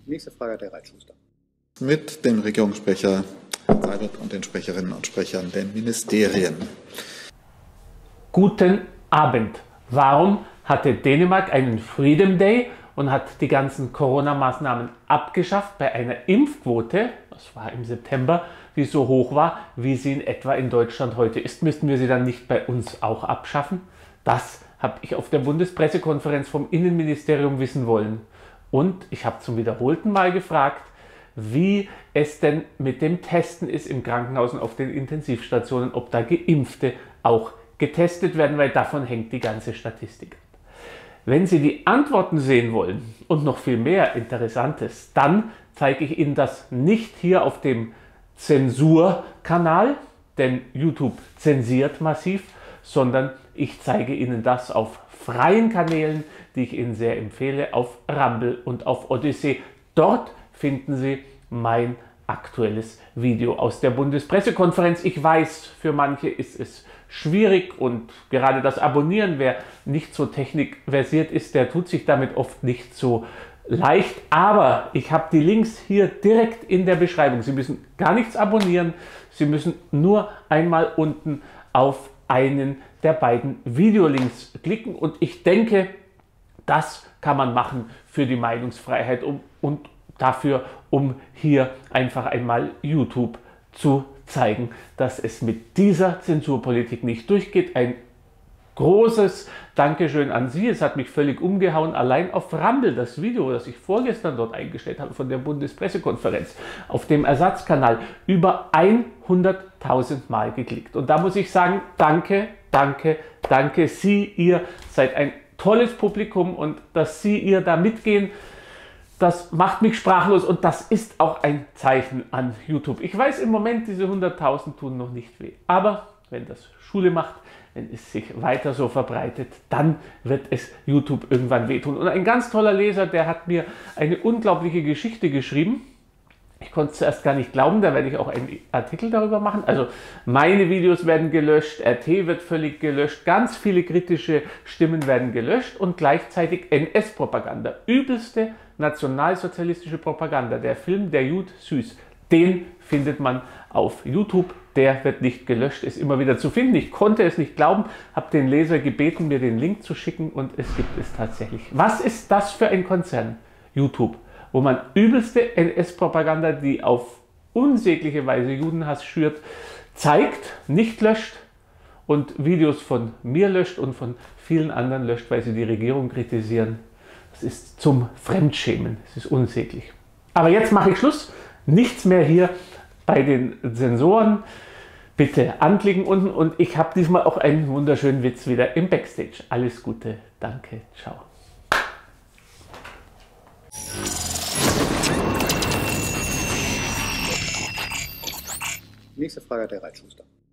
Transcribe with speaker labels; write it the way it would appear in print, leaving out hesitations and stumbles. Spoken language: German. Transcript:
Speaker 1: Nächste Frage, der Reitschuster.
Speaker 2: Mit dem Regierungssprecher Seibert und den Sprecherinnen und Sprechern der Ministerien.
Speaker 3: Guten Abend. Warum hatte Dänemark einen Freedom Day und hat die ganzen Corona-Maßnahmen abgeschafft bei einer Impfquote, das war im September, die so hoch war, wie sie in etwa in Deutschland heute ist? Müssten wir sie dann nicht bei uns auch abschaffen? Das habe ich auf der Bundespressekonferenz vom Innenministerium wissen wollen. Und ich habe zum wiederholten Mal gefragt, wie es denn mit dem Testen ist im Krankenhaus und auf den Intensivstationen, ob da Geimpfte auch getestet werden, weil davon hängt die ganze Statistik ab. Wenn Sie die Antworten sehen wollen und noch viel mehr Interessantes, dann zeige ich Ihnen das nicht hier auf dem Zensurkanal, denn YouTube zensiert massiv, sondern ich zeige Ihnen das auf freien Kanälen, die ich Ihnen sehr empfehle, auf Rumble und auf Odyssey. Dort finden Sie mein aktuelles Video aus der Bundespressekonferenz. Ich weiß, für manche ist es schwierig und gerade das Abonnieren, wer nicht so technikversiert ist, der tut sich damit oft nicht so leicht. Aber ich habe die Links hier direkt in der Beschreibung. Sie müssen gar nichts abonnieren. Sie müssen nur einmal unten auf einen der beiden Videolinks klicken. Und ich denke, das kann man machen für die Meinungsfreiheit und dafür, um hier einfach einmal YouTube zu zeigen, dass es mit dieser Zensurpolitik nicht durchgeht. Ein großes Dankeschön an Sie. Es hat mich völlig umgehauen. Allein auf Rumble, das Video, das ich vorgestern dort eingestellt habe von der Bundespressekonferenz, auf dem Ersatzkanal, über 100.000 Mal geklickt. Und da muss ich sagen, danke, danke, danke. Sie, ihr seid ein tolles Publikum und dass Sie, ihr da mitgehen, das macht mich sprachlos und das ist auch ein Zeichen an YouTube. Ich weiß im Moment, diese 100.000 tun noch nicht weh. Aber wenn das Schule macht, wenn es sich weiter so verbreitet, dann wird es YouTube irgendwann wehtun. Und ein ganz toller Leser, der hat mir eine unglaubliche Geschichte geschrieben. Ich konnte es zuerst gar nicht glauben, da werde ich auch einen Artikel darüber machen. Also meine Videos werden gelöscht, RT wird völlig gelöscht, ganz viele kritische Stimmen werden gelöscht und gleichzeitig NS-Propaganda. Übelste nationalsozialistische Propaganda. Der Film Der Jud Süß, den findet man auf YouTube. Der wird nicht gelöscht, ist immer wieder zu finden. Ich konnte es nicht glauben, habe den Leser gebeten, mir den Link zu schicken und es gibt es tatsächlich. Was ist das für ein Konzern? YouTube, wo man übelste NS-Propaganda, die auf unsägliche Weise Judenhass schürt, zeigt, nicht löscht und Videos von mir löscht und von vielen anderen löscht, weil sie die Regierung kritisieren. Das ist zum Fremdschämen, es ist unsäglich. Aber jetzt mache ich Schluss, nichts mehr hier bei den Sensoren. Bitte anklicken unten und ich habe diesmal auch einen wunderschönen Witz wieder im Backstage. Alles Gute, danke, ciao.
Speaker 1: Nächste Frage, der Reitschuster.